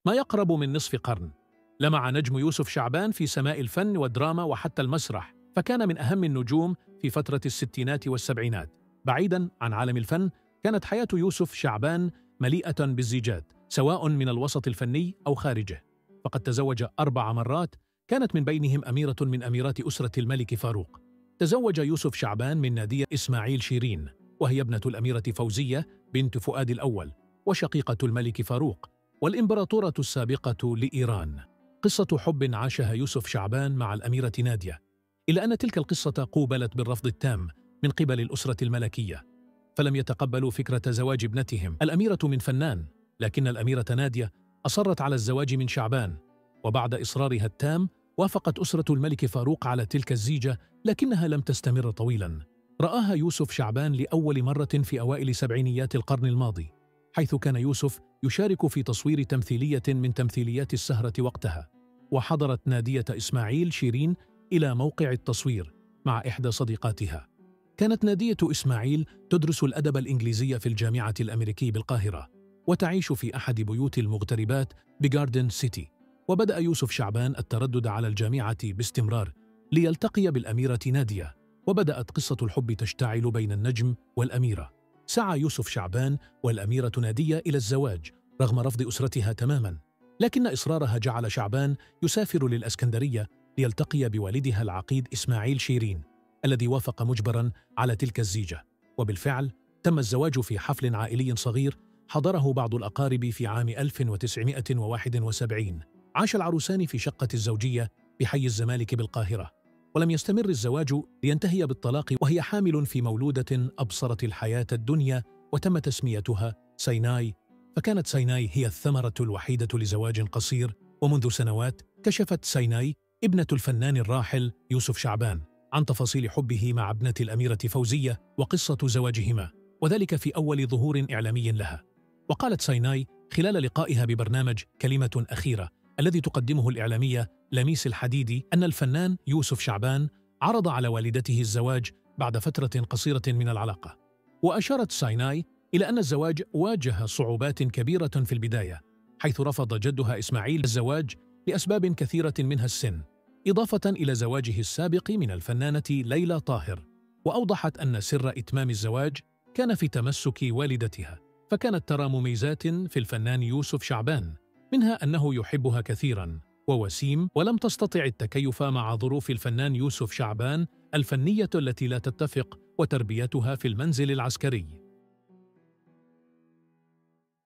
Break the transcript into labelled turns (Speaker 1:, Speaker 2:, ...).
Speaker 1: ما يقرب من نصف قرن. لمع نجم يوسف شعبان في سماء الفن والدراما وحتى المسرح، فكان من أهم النجوم في فترة الستينات والسبعينات. بعيداً عن عالم الفن، كانت حياة يوسف شعبان مليئة بالزيجات، سواء من الوسط الفني أو خارجه. فقد تزوج 4 مرات، كانت من بينهم أميرة من أميرات أسرة الملك فاروق. تزوج يوسف شعبان من نادية إسماعيل شيرين، وهي ابنة الأميرة فوزية بنت فؤاد الأول وشقيقة الملك فاروق والإمبراطورة السابقة لإيران. قصة حب عاشها يوسف شعبان مع الأميرة نادية، إلا أن تلك القصة قوبلت بالرفض التام من قبل الأسرة الملكية، فلم يتقبلوا فكرة زواج ابنتهم الأميرة من فنان، لكن الأميرة نادية أصرت على الزواج من شعبان. وبعد إصرارها التام، وافقت أسرة الملك فاروق على تلك الزيجة، لكنها لم تستمر طويلاً. رآها يوسف شعبان لأول مرة في أوائل سبعينيات القرن الماضي، حيث كان يوسف يشارك في تصوير تمثيلية من تمثيليات السهرة وقتها. وحضرت نادية إسماعيل شيرين إلى موقع التصوير مع إحدى صديقاتها. كانت نادية إسماعيل تدرس الأدب الإنجليزي في الجامعة الأمريكية بالقاهرة، وتعيش في أحد بيوت المغتربات بجاردن سيتي. وبدأ يوسف شعبان التردد على الجامعة باستمرار ليلتقي بالأميرة نادية، وبدأت قصة الحب تشتعل بين النجم والأميرة. سعى يوسف شعبان والأميرة نادية إلى الزواج رغم رفض أسرتها تماماً، لكن إصرارها جعل شعبان يسافر للأسكندرية ليلتقي بوالدها العقيد إسماعيل شيرين، الذي وافق مجبراً على تلك الزيجة. وبالفعل تم الزواج في حفل عائلي صغير حضره بعض الأقارب في عام 1971. عاش العروسان في شقة الزوجية بحي الزمالك بالقاهرة، ولم يستمر الزواج لينتهي بالطلاق وهي حامل في مولودة أبصرت الحياة الدنيا وتم تسميتها سيناي. فكانت سيناي هي الثمرة الوحيدة لزواج قصير. ومنذ سنوات كشفت سيناي ابنة الفنان الراحل يوسف شعبان عن تفاصيل حبه مع ابنة الأميرة فوزية وقصة زواجهما، وذلك في أول ظهور إعلامي لها. وقالت سيناي خلال لقائها ببرنامج كلمة أخيرة الذي تقدمه الإعلامية لميس الحديدي أن الفنان يوسف شعبان عرض على والدته الزواج بعد فترة قصيرة من العلاقة. وأشارت سيناي إلى أن الزواج واجه صعوبات كبيرة في البداية، حيث رفض جدها إسماعيل الزواج لأسباب كثيرة منها السن، إضافة إلى زواجه السابق من الفنانة ليلى طاهر. وأوضحت أن سر إتمام الزواج كان في تمسك والدتها، فكانت ترى مميزات في الفنان يوسف شعبان، منها أنه يحبها كثيراً ووسيم، ولم تستطع التكيف مع ظروف الفنان يوسف شعبان الفنية التي لا تتفق وتربيتها في المنزل العسكري.